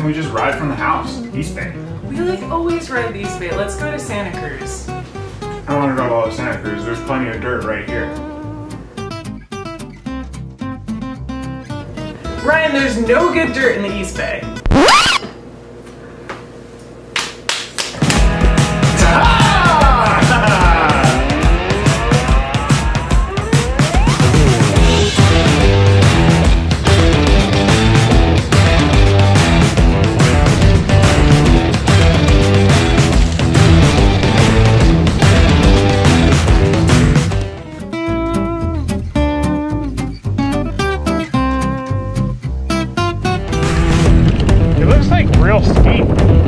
we just ride from the house, East Bay? We like always ride the East Bay. Let's go to Santa Cruz. I don't want to go to all of Santa Cruz. There's plenty of dirt right here. Ryan, there's no good dirt in the East Bay. Real steep.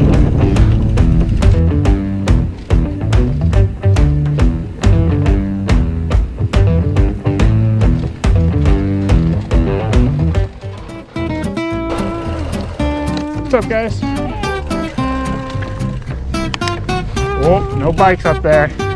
What's up, guys? Whoa, no bikes up there.